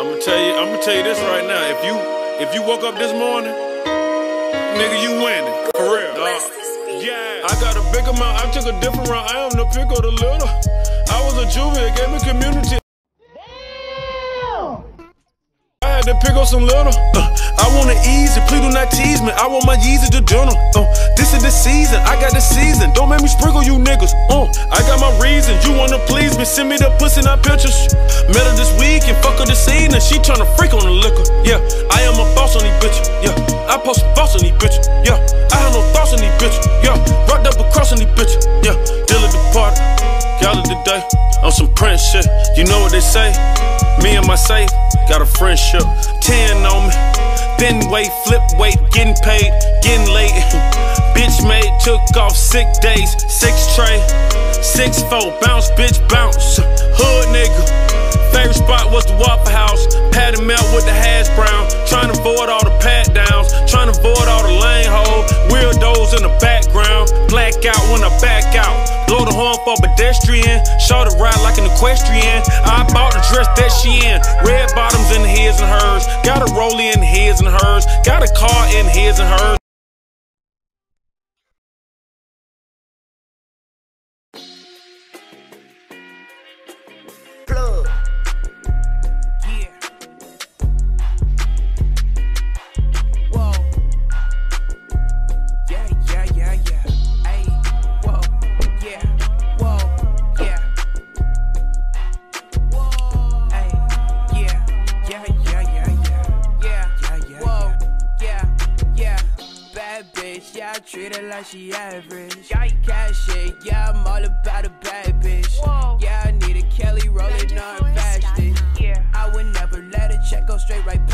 I'ma tell you this right now. If you woke up this morning, nigga, you winning. For real. Yeah. I got a big amount, I took a different route. I am the pick of the little. I was a juvie, it gave me community. I had to pick up some little. I want it easy, please do not tease me. I want my Yeezy to dinner. This is the season, I got the season. Don't make me sprinkle you niggas. I got my reason, you wanna please me. Send me the pussy, not pictures. Met her this week and fuck her this evening. She tryna freak on the liquor. Yeah, I am a boss on these bitches. Yeah, I post a boss on these bitches. Yeah, I have no thoughts on these bitches. Yeah, rocked up across on these bitches. Yeah, deal at the party, gala today. On some Prince shit, you know what they say. Me and my safe, got a friendship. 10 on me, thin weight, flip weight, getting paid, getting late. Bitch made, took off 6 days, 6 tray, 6'4", bounce, bitch, bounce. Hood nigga, favorite spot was the Waffle House. Patty melt with the hash brown, trying to avoid all the pat downs, trying to avoid all the lane hole. Weirdos in the background, black out when I back out. Blow the horn for pedestrian, show the ride like an equestrian. I bought the dress that she in, red bottoms in his and hers. Got a rollie in his and hers, got a car in his and hers. Yeah, I treat her like she average. Cash shit, yeah, I'm all about a bad bitch. Yeah, I need a Kelly rolling on fasting. I would never let a check go straight right back.